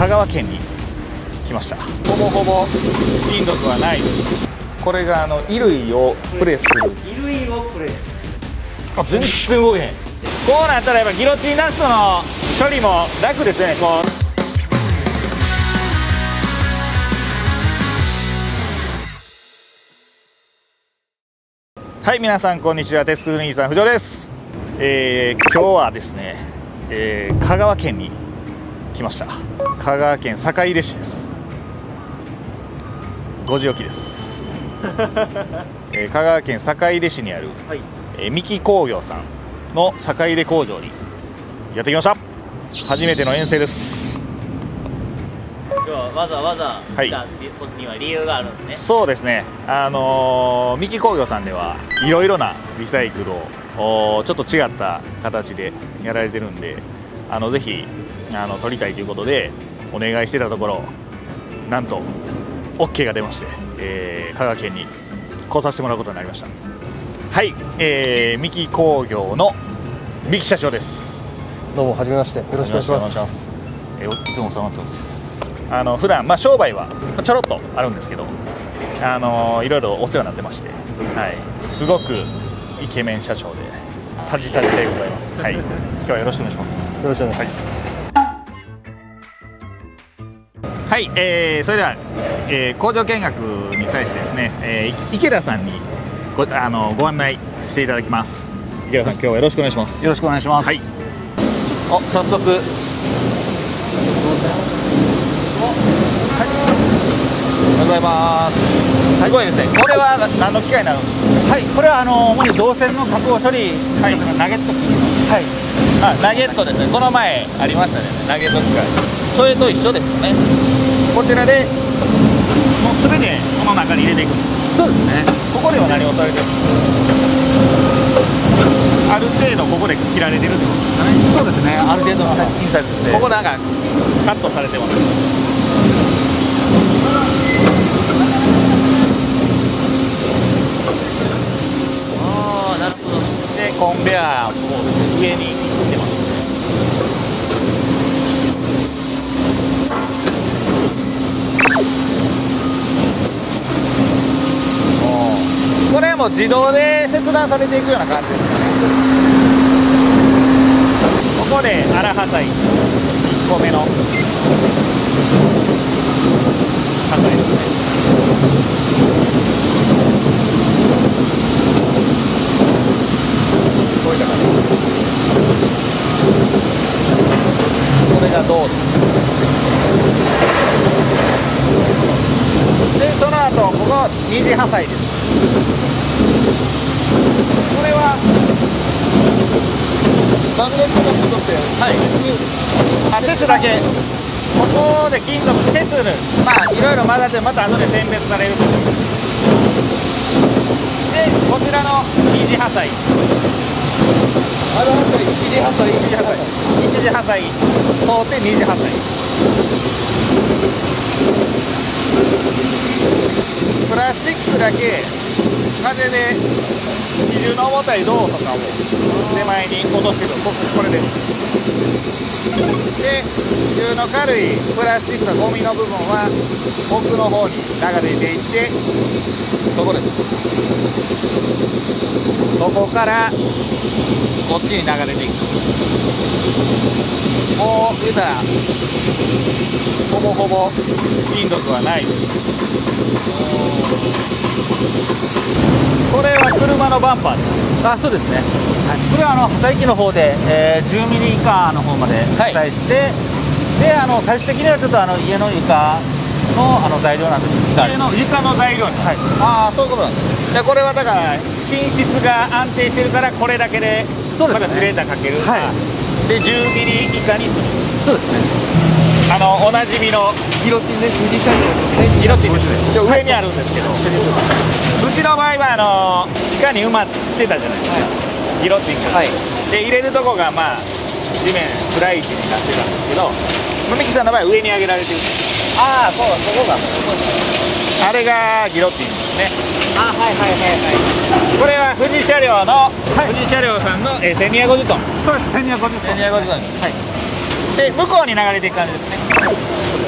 香川県に来ました。ほぼほぼ金属はないです。これが衣類をプレスする。 衣類をプレス。 あ、全然動けへん。こうなったらやっぱギロチンダストの処理も楽ですよね。こうはい、皆さんこんにちは。テスク兄さん藤尾です。今日はですね、香川県に来ました。香川県坂出市です。5時起きです。香川県坂出市にある、はい、三木工業さんの坂出工場にやってきました。初めての遠征です。 今日はわざわざ来たには理由があるんですね。 そうですね。三木工業さんではいろいろなリサイクルをちょっと違った形でやられてるんで、ぜひ取りたいということでお願いしてたところ、なんと OK が出まして、香川県に来させてもらうことになりました。はい、三木工業の三木社長です。 どうもはじめまして、よろしくお願いします。 いつもお世話になってます。普段商売はちょろっとあるんですけど、いろいろお世話になってまして、はい、すごくイケメン社長でタジタジでございます。はい、今日はよろしくお願いします。 よろしくお願いします。 はい、それでは、工場見学に際してですね、池田さんにご案内していただきます。池田さん、今日はよろしくお願いします。 よろしくお願いします。 はい。お、早速。おはようございます。すごいですね。これは何の機械になるんですか。 はい、これは主に銅線の加工処理、はい、ナゲット機。はい。 あ、ナゲットですね。この前ありましたね。ナゲット機械。それと一緒ですよね。こちらでもうすべてこの中に入れていくんです。 そうですね。 ここでは何をされてるんですか。ある程度ここで切られてるってことですかね。 そうですね。ある程度のインサイズですね。 ここなんかカットされてます。 ああ、なるほど。 でコンベアを上にしてます。これも自動で切断されていくような感じですかね。ここで荒破砕1個目の破砕ですね。こういった感じ。これが銅で、その後ここ二次破砕です。これはマグネットのことって、はい、鉄だけ。ここで金属鉄いろいろ混ざってまた後で選別されるという。でこちらの二次破砕、一次破砕通って二次破砕。プラスチックだけ風で比重の重たい銅とかを手前に落としてる。これです。で比重の軽いプラスチックのゴミの部分は奥の方に流れていって、そこです。そこからこっちに流れていく。もう言うたらほぼほぼ金属はないです。これは車のバンパーです。 あ、そうですね。はい、これは破砕機の方で、10ミリ以下の方まで破砕して、はい、で最終的にはちょっと家の床の材料なんです。 家の床の材料に。はい。ああ、そういうことなんですね。でこれはだから品質が安定してるからこれだけでまたスレーターかける。はい。で10ミリ以下にする。 そうですね。 おなじみのギロチンで二次車両ギロチンですね。上にあるんですけど、うちの場合は地下に埋まってたじゃないですか、ギロチンが。はい。で入れるとこが地面暗い位置になってたんですけど、三木さんの場合は上に上げられてる。 ああ、そう、そこが。 あれがギロチンですね。 あ、はいはいはいはい。 これは富士車両さんの1250トン。 そうです、1250トン。 1250トン。はい。で向こうに流れていく感じですね。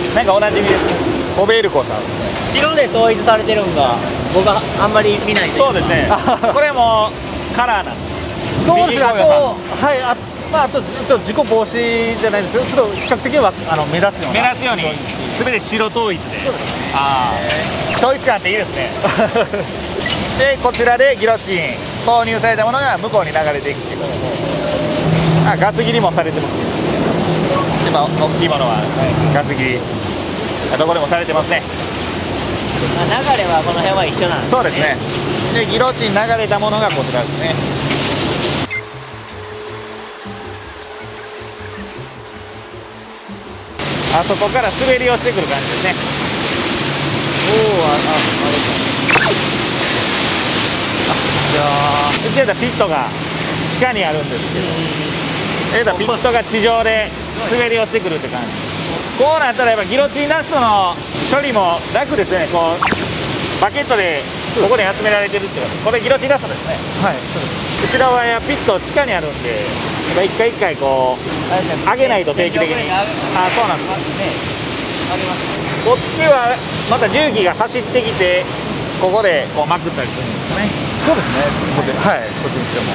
なんかおなじみですね。コベルコさんですね。 白で統一されてるんが僕はあんまり見ないんで。 そうですね。これもカラーなんです。 そうですね。あと右工業はいあとちょっと事故防止じゃないんですけど、ちょっと比較的は目立つような。 目立つように全て白統一で。ああ、統一感っていいですね。でこちらでギロチン投入されたものが向こうに流れていくっていうことで、ガス切りもされてます。今大きいものはガス切りどこでもされてますね。 流れはこの辺は一緒なんですね。 そうですね。でギロチン流れたものがこちらですね。あそこから滑り落ちてくる感じですね。うちやったらピットが地下にあるんですけど、ピットが地上で滑り落ちてくるって感じ。こうなったらやっぱギロチンダストの処理も楽ですね。こうバケットでここに集められてるっていう、これギロチンダストですね。 はい、そうです。 こちらはピット地下にあるんで、一回一回こう上げないと定期的に。あ、そうなんです。こっちはまた重機が走ってきてここでこうまくったりするんですね。 そうですね。はい、こっちにしても。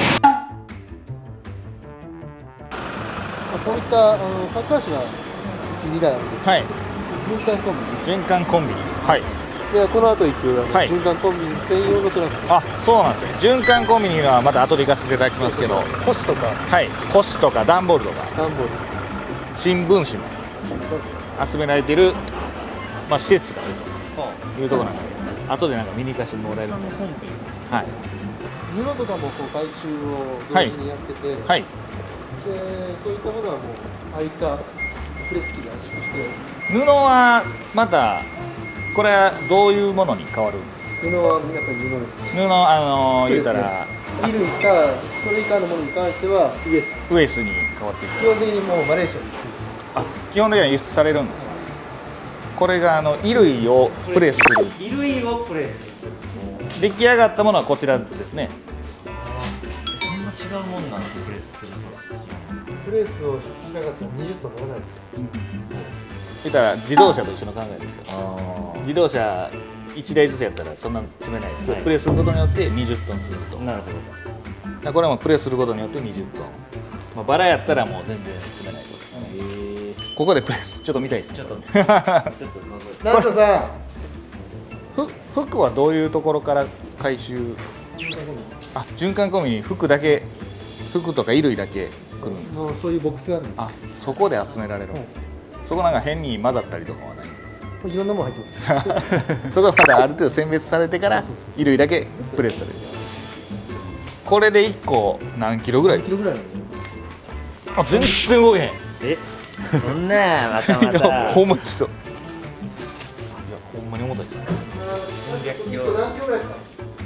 こういったサッカー車が1、2台あるんですけど、 はい。 循環コンビ循環コンビニ。はい。 でこの後行くはい循環コンビニ専用のトラック、 あ、そうなんですね。循環コンビニはまた後で行かせていただきますけど、 コシとかはい。古紙とか段ボールとか段ボール、 新聞紙も集められている、まあ、施設があるというところなので、後でなんか見に行かせてもらえるので、はい。 布とかもこう回収を同時にやってて、 はい。 でそういったものはもう空いたプレス機で圧縮して布はまたこれはどういうものに変わるんですか。 布はやっぱり布ですね。 布言うたら衣類かそれ以下のものに関してはウエス、 ウエスに変わっていく。 基本的にもうマレーシアに輸出です。 あ、基本的には輸出されるんですね。これが衣類をプレスする。 衣類をプレスする。 出来上がったものはこちらですね。 そんな違うもんなんですか、プレスすると。 プレスをしなかったら20トンならないです。 言ったら自動車と一緒の考えですよ。自動車1台ずつやったらそんな積めないですけど、 はい、 プレスすることによって20トン積むと。 なるほど。 これもプレスすることによって20トン、まあ、バラやったらもう全然積めないと。ここでプレスちょっと見たいですね。 ちょっと南條さん、 服はどういうところから回収。あ、循環コンビニ、服だけ、服とか衣類だけ来るんですか。 もうそういうボックスがあるんです。 あ、そこで集められるんです、そこなんか変に混ざったりとかはないんですいろんなもの入ってます。 そこはまだある程度選別されてから衣類だけプレスされる。これで1個何キロぐらいですか。 キロぐらいなんで。 あ、全然動けへん。 そんなまたまいやた。 ほんまちょっと、いやほんまに重たいです。 何キロぐらいですか。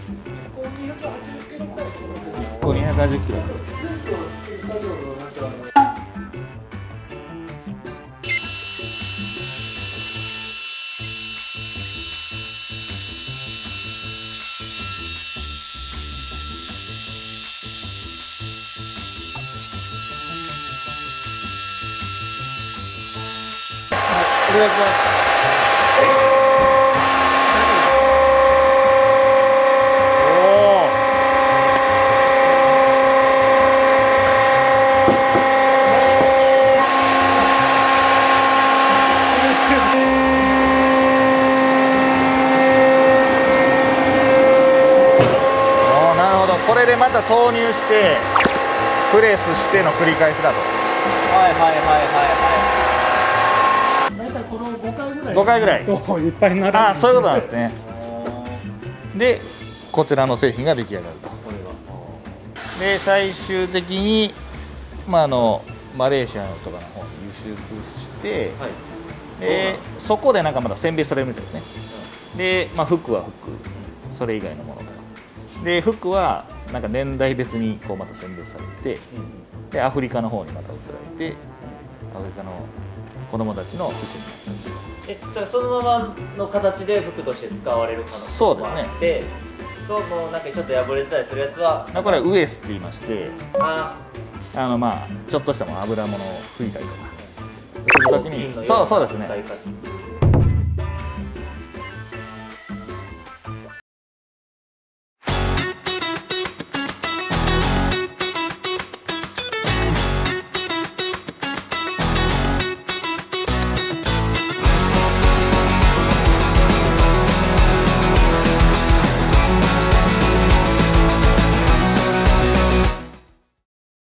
1個280キロ。 お願いします。 なるほど、これでまた投入してプレスしての繰り返しだと。 はいはいはいはい 5回ぐらい。 いっぱいになる。 ああ、そういうことなんですね。でこちらの製品が出来上がると。で最終的に、マレーシアとかの方に輸出して、 はい。 でそこでなんかまだ選別されるみたいですね。で、服は服、それ以外のものとかで、服はなんか年代別にこうまた選別されて、でアフリカの方にまた送られて、アフリカの子供たちの服になったり。 それそのままの形で服として使われる可能性もあって、そうもうなんかちょっと破れてたりするやつは、 これはウエスって言いまして、 あ、 ちょっとした油物を拭いたりとか、 時にそうですね。